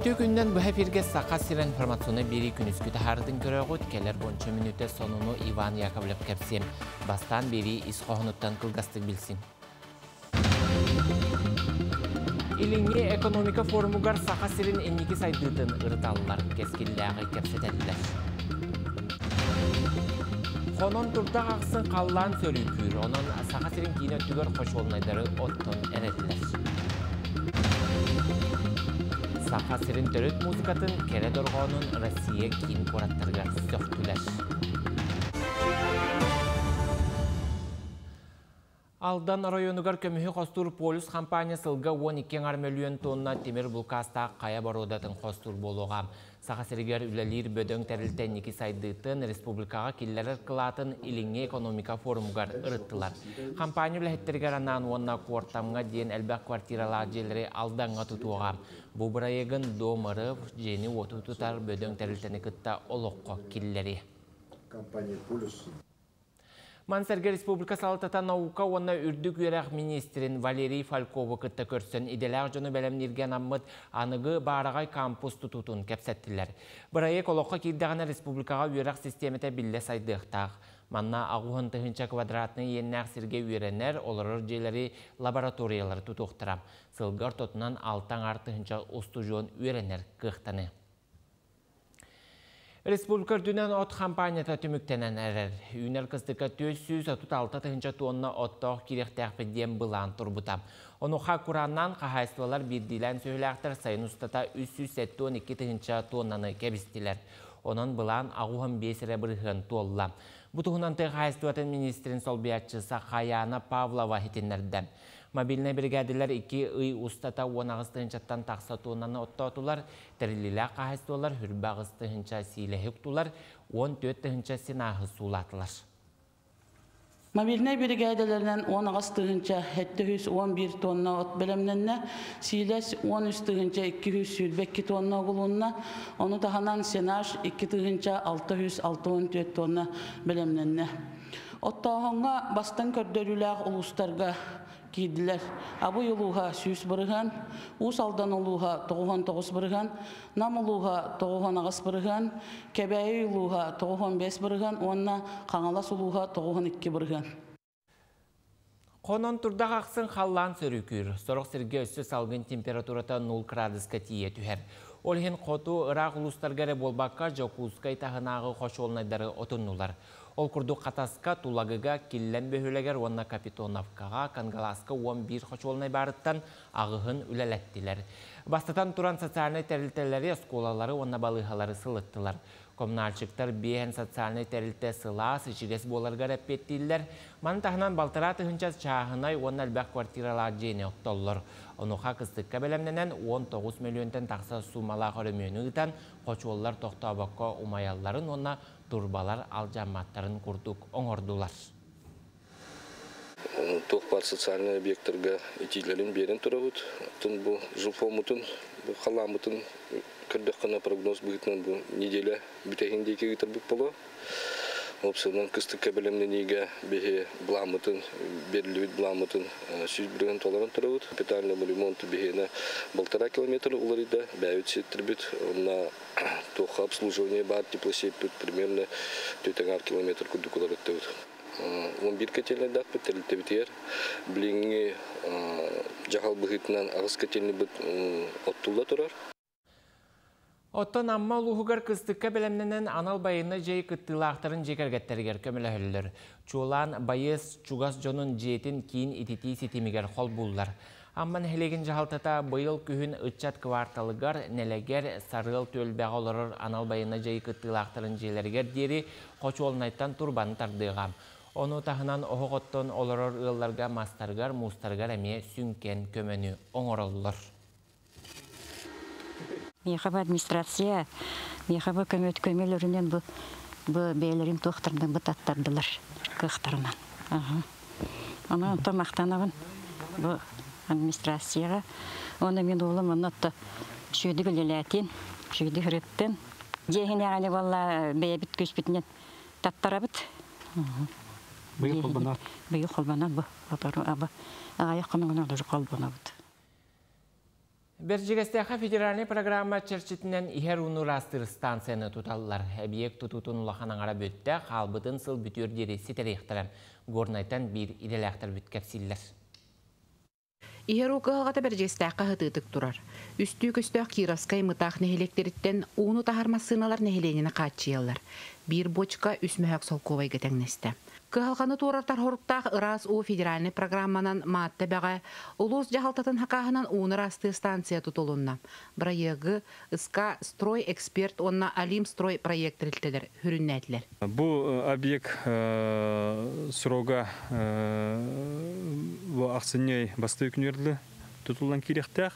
Үтті күннен бұл әферге сақа сирен информационы бері күнізгі тахардың көріғыт, келер бончы минуте сонуну Иван Яковлев кәпсем. Бастан бері исқоғыныттан қылғастық білсін. Иліңе экономика форумугар сақа сирен эннеге сайдыдың ұрталылар кескілләғі кәпсетәділер. Қонон тұрдақ ақсын қаллан сөрі күйір, онын сақа сирен кейін өттігір қош олнайдары оттон әреділер. Сақа сирен төрет музыкатын кере дорғанын Россия кейін қораттарға сөқтілер. Алдан районугар көміхі қостур полис компания сылға 12 миллион тонна темір бұлқаста қая барудатын қостур болуға. Сақа сирегер үләлер бөдөң тәрілтен некі сайдыйтын республикаға келлерер қылатын иліңе экономика форумугар ұрыттылар. Компания үләхеттергер анан онна қуартамға дейін әлбәқ квартирала желері алданға тұтуға. Бұл бұрайығын домырып, жені оту тұтар бөдөң тәрілтені күтті олыққа келлері. Компания «Полюс». Мансерге Республика Салатата наука онна үрдік үйрақ министрин Валерий Фальковы күтті көрсін. Иделәғ жоны бәлемнерген аммыд анығы барағай кампус тұтутын кәпсәттілер. Бұрайы колоққа келдіғана республикаға үйрақ системеті білі сайдықтақ. Манна ағуын тұхынша квадратны еннәқ сірге үйренер, олырыр желері лабораториялар тұтуқтырам. Сылғар тұтынан алтан артығынша ұсту жон үйренер қықтаны. Республика дүнен от компанията түміктенен әрір. Үйнер қыстыққа 436 тұхынша тонна оттық керектәқ біден бұлан тұрбытам. Онуға құраннан қағайсылар бірділен сөйләқтір сайын ұстата 372 тұхынша тоннаны кәбістілер. Onun бұлан ағуғын бесірі бірғын толла. Бұтығынан қағайсылатын министрин солбиятчысы Қаяна Павлова хетінлерді. Мобильный бригадилер 2 үй ұстата 10-ағыстығыншаттан тақса тоннаны оттатулар, тәрілілі қағайсылар хүрбағыстығынша сейлі үктулар, 14-тығынша сенағы сулатылар. Мобильный бригадилерінен 10-ағыстығынша 711 тонна от білімненне, сейлес 13-тығынша 212 тонна құлуынна, оны тағанан сенаж 2-тығынша 664 тонна білімненне. Оттағынға бастан көрдөріләғ ұлыстарға кейділер. Абы ұлуға сүйіс бұрыған, ұс алдан ұлуға 99 бұрыған, нам ұлуға 99 бұрыған, кәбәйі ұлуға 95 бұрыған, онына қаңалас ұлуға 92 бұрыған. Қонын тұрдақ ақсын қаллан сөрікір. Сорық сірге өсі салғын температурата 0 градусқа тие түхер. Олхен қоту ұрақ ұлыстарғары болбаққа жоқуызқай тағынағы қош олнайдары отыннулар. Ол күрді қатасқа тулагыға келлен бөхілегер онна Капитоновкаға Кангаласқа 11 қош олнай барыттан ағығын үләләттілер. Бастатан тұран социальный тәрілтелері сколалары онна балығалары сылыттылар. Коммуналчықтар бейін социальный тәрілті сылас, ішігес боларғар әппеттілер. Маны тағынан балтыра тұхынчас чағынай онна әлбәқ квартиралар жейіне оқтоллар. Онуға қыстыққа бәлемненен 19 миллионтен тақса сумалақ өрімені ұтан қочуоллар тоқтабаққа умаялларын онна турбалар алжаматтарын күрдік оңырдулар. Тоқпар социальный объекттарға етейлерін берін тұрабыд. Бұл жылфомытын, қаламытын кірдік қана прогноз бұғытынан бұл неделя бүтәхіндейке ғытыр бұқ болу. Опсынан кыстыққа бәлемнен еге бәхе бұламытын, берілі бұламытын сүйіз бірген толарын тұрабыд. Капитальный ремонты бәхені 1,5 километр оларыда бәуіт сеттір бүт. Онна тоққа обслуживание бар, теплосет бүт, примерно 4 километр күрдік олар өтті бүт. 11 көтелі дақ бүт, тәрілті бітер. Біліңі жағал бұғытынан ағыз көтелі бүт оттулда тұрар. Оттан амма лухугар кыстыққа бәлемненен анал байыны жей кыттылақтарын жекергеттергер көмілі өлілер. Чулан байыз чугас жонын жетін кейін итити сетемігер қол бұллар. Амман хелеген жағалтата бұйыл күхін үтчат кварталығар нелегер сарыл төлбәғ олырыр анал байыны жей кыттылақтарын жейлергер дері қоч олнайттан турбаны тардыға. Оны тағынан оғыттон олырыр ұлларға мастарғар, мұстарғар әме сүнкен көмені оңырылыр. Мехаба администрация, мехаба көмелерінен бұл бәйлерін тоқтырдың бұт аттардылар қықтарынан. Оны ұнта мақтанағын бұл администрацияға. Оны мен олым ұнатты шүйді білеләтен, шүйді хүреттен. Дегіне ғаны болла бәйбіт көшбітінен таттара бұт. Бұйы қолбанат. Бұйы қолбанат бұл. Ағайық қымыңын олар қолбана бұт. Бержигестеха федеральный программа черчетінен ихер унурастыр станцияны туталылар. Объект tututun улаханан ара бөтті, қалбытын сыл бүтір дері сетеректірі. Горнайтан бір иделектір бүткәпсілер. Ихер оқығалғата бержигестеха хытытык турар. Үстүү көстөк кираскай мытақ нехелектеріттен уну тахармасыналар нехеленені қатчиялар. Bir бочка үсмөһөк солковай гетеңнесте. Кыһалғаны туурартар хоруктаах ырас у федеральный программанан маатта бәға улус жахалтатын хакаһынан уунырасты станция тутулунна. Проекты ыска строй эксперт онна Алим строй проекттелер хүрүннәтлер. Бу объект срога бу аксыней басты күнүрлү тутулган киректер.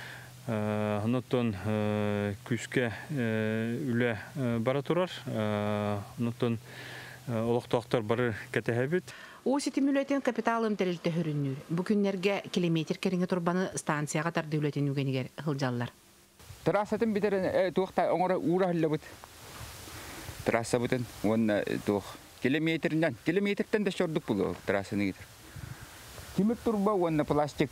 Онотон күскә үле бара турар. Онотон олықтақтар бары кәтәһәбит. О ситимүлетен капиталым тәрелті хүріннүр. Бүкіннерге километр керіңе турбаны станцияға тарды үлетен үгенігер ғылжаллар. Трасатын битерін туақта оңыры ура хілі бұд. Трасса бұдын, оны туақ километрден де шордық бұлы трассаны кетір. Темір турба, оны пластик.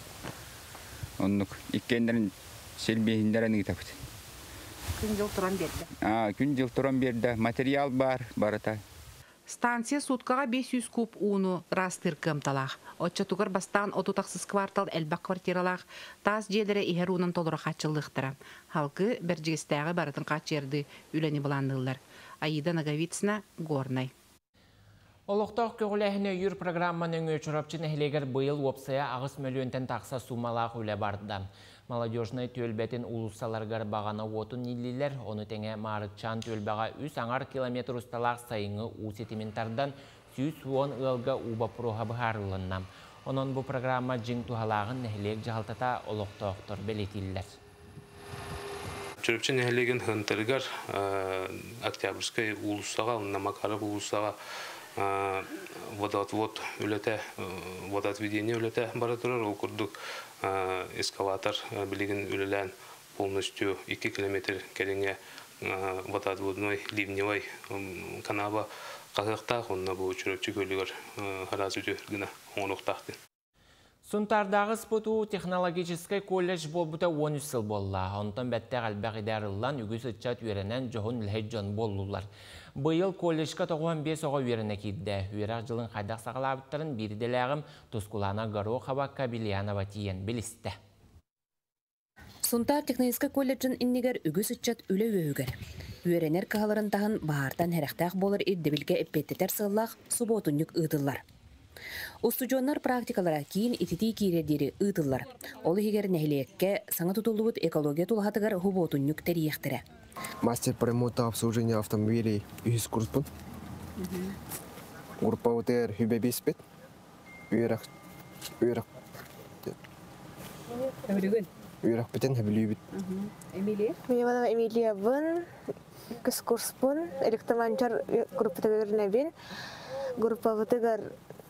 Онық иккендерін селбейіндерін кетіп бұд. Күн жыл туран берді. Күн жыл туран берді. Материал барыта. Станция суткаға 500 куб уну растыр кымталақ. Отча тугар бастан отутақсыз квартал әлбақ квартиралақ таз жерлері ихер унан толыра қатшылықтыра. Халқы бәржігістәғі барытын қатшерді үләні бұландылар. Аида Наговицна, Горнай. Олықтақ көгіләхіне үйір программаның өчірапчын әхілегер бұйыл опсая ағыс мөлуентен тақса сумалақ үлі барды. Молодежный төлбәтін улуссаларғар бағана отын нилилер, оны тәңе марықчан төлбәға 3 аңар километр ұсталақ сайыңы усетиментардан 110 ылға уба проға бұхарылынна. Онын бұл программа жың тухалағын нәхілек жағалтата олықтақтыр белетілілер. Жүріпчен нәхілеген ғынтырғар Октябрьскай улуссаға, Намакарып улуссаға водоотвод үлеті, водоотведение үлеті бара тұрар, ол күрдік эскаватор билигин үлелән полностью 2 километр кереңе водоотводной ливневой канава казактах, онна бу чүрөпчү көлүгөр хараз үтө гына оңоктакты. Сунтардағы споту технологический колледж болбута 13 сыл болла. Онтан бәттәг әлбәқ идарылан үгіз үтчат үйренен жоғын үлхеджон болулар. Бұйыл колледжка 95 оға үйрене кейді. Үйрақ жылын қайдақ сағылабыттарын бірделәғім Тускулана Горохова Кабильянова тиен білісті. Сунтар технологический колледжін иннегер үгіз үтчат үлі өйгер. Үйренер кағаларын тағын бағардан әріқтәқ болыр ирдебілге эппеттетер сыллақ суботунюк ұйдылар. Устужоннар практикалара кейін итити киредері ұйдылар. Олы егер нәхілекке саңа тұтылуыт экология тұлғатығар хуботунюк тәрияқтірі. Мастер по ремонту обслуживания автомобилей үйіз курспын. Урпаутер хүбебеспет. Үйрақ бітен хүбілейбет. Эмилия? Меня Эмилия Бен, курспын, электроманчар группатығыр бен, группаватығыр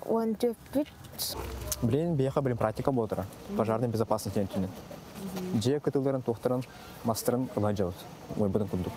Блин, практика болдыра. Пожарной безопасности ентүнен. Же кытылдарын тоқтырын, мастерын ылайжауыз. Ой, бұдың күндік.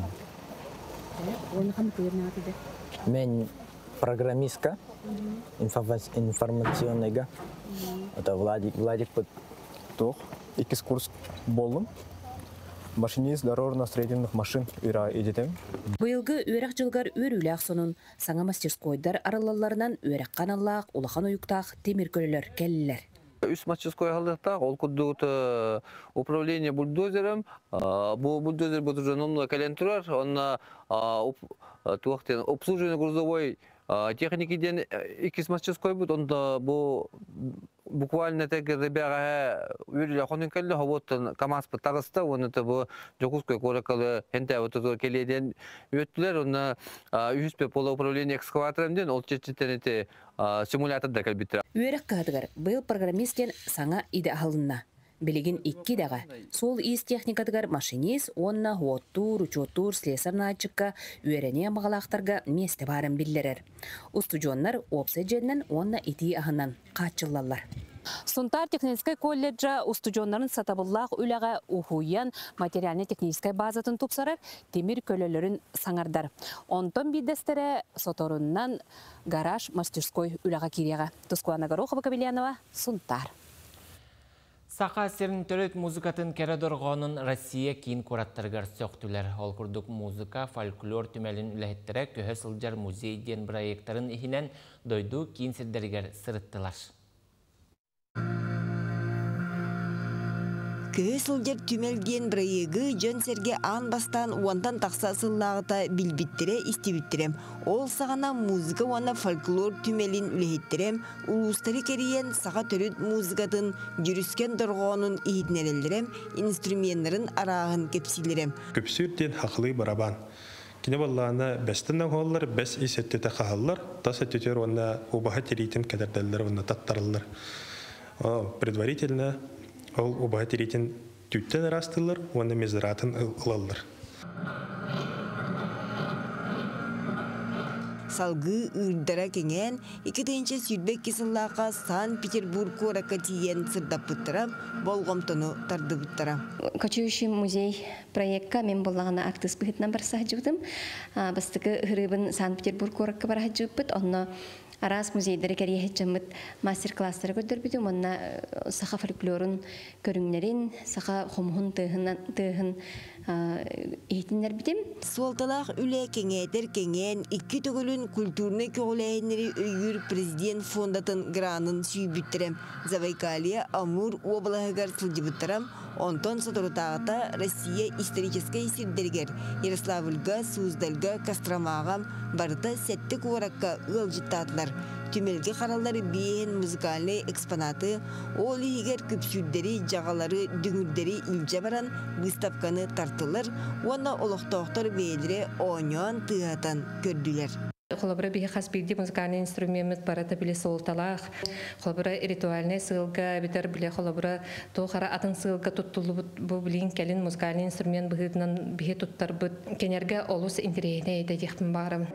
Мен программистка, информационныйга. Это Владик под тоқ. 2 курс болым. Машинист дорожно-строительных машин үра едетем. Бұйылғы өрек жылғар өріләқ сонын саңа мастерскойдар аралаларынан өрек қаналлақ, улахан ойықтақ, темір көлілер кәлілер. Үс мастерской қалдықтақ, ол күрдіғыт управление бульдозером. Бұл бульдозер бұд уже номны кәлен тұрар. Онна обслуживание грузовой техникиден 2 мастерской бұд. Онда бұл буквально так ребята үрілі қонын кәлі, вот КамАЗ тағысты, оны бұл жоқұзқой қорақалы хенте келеден өттілер, оны үйіспе полы управление экскаваторымден ол чет-четтен симуляторда кәлбеттір. Өрек қадығыр, бұл программистен саңа иде алынна. Білеген 2 дағы. Сол ис техникадығыр машинист, онна хуоттур, учоттур, слесарначыққа, үйрене мағалақтарға месті барын білдерер. Устужонлар опсы жедінен онна ити ағынан қатчылалар. Сунтар технический колледжа устужонларын сатабыллақ үліға ухуян материально-технический базатын тупсарар, темір көлелерін саңардар. Онтон бидестері соторуннан гараж мастерской үліға киреға. Тускулана Горохова Кабильянова, Сунтар. Сақа серін төрет музыкатын кәрәдорғанын Россия кейін құраттырғар сөқтілер. Ол күрдік музыка, фольклор түмәлін үләхеттірі көһі сылжар музей ден проекттарын ихінен дойду кейін сірдергер сырыттылар. Көһі сылжар түмәлден проекты жөн серге аң бастан уантан тақса сыллағыта білбіттіре истебіттірем. Ол сағана музыка уана фольклор түмәлін үләхеттірем, улустары кериен саға төрет музыкатын жүріскен дұрғанын ихетнерелдірем, инструментларын арағын кепсилерем. Көпсүрден хақылы барабан. Кине балланы бәстіннен қолылар, бәс исеттеті қағалылар, тас әттетер онна обаға терейтін кәдірдәлілер, онна таттарылар. Предварительно ол обаға терейтін түттен арастылар, онна мезіратын ұлалылар. Салгы ырдара кеңен, 2-нче сүрбек кесыллаға Санкт-Петербург оракка тиен сырдаппыттырам, болғымтыны тардыбыттырам. Кочующий музей проектка мен болағына актыс бұхытнан барса жудым. Бастықы ғырыбын Санкт-Петербург оракка бара жудбыт, онна Арас музейдері кәрие жамыт мастер-класстары көдір бідім, онна сақа фольклорын көріңлерін, сақа қомғын тұғын ейтіндер бідім. Суалталақ үлі кеңейтер кеңен, 2 түгілін культурны көғіләйінері өйгір президент фондатын гранын сүйбіттірем. Забайкалия Амур облағығар сылжыбыттырам, онтон сатырутағыта Россия историческай сирдергер. Ярославльга, Суздалга, Костромағам барыта сәтті куаракка ғылжыттатылар. Түмелге қаралары бейін музыкальный экспонаты, ол егер көпсүрдері, жағалары, дүңірдері үлжа баран выставканы тартылыр, оны олықтауқтар бейлері оңуан тығатан көрділер. Холобра бихи хас бигди музыкальный инструмент барата биле солталах. Холобра ритуальный сылга битер биле холобра тохара атын сылга туттулу бу билин келин музыкальный инструмент бигитнан бихи туттар бу кенерге олус интерейне де дихтин барам.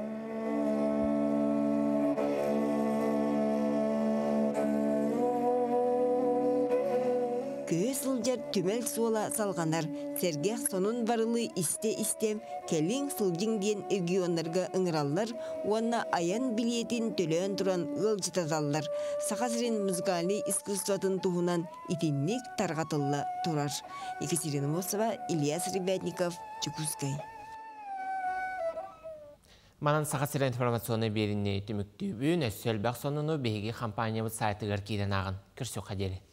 Көһі сылжар түмел суола салғанар, сергех сонун барылы истем, келин сылжың ден регионларға ыңыраллар, уанна аян билетин төлөөн туран ылжытаталлар. Сақасырын музыкальный искусствотын туғынан итинник тарғатылла турар. Екатерина Мосова, Ильяс Ребятников, Чукускай. Манан сақасырын информационы беріне түміктүбін өссел бақ сонуну бейгі компаниябы сайтығыр кейден ағын. Күрсі қадері.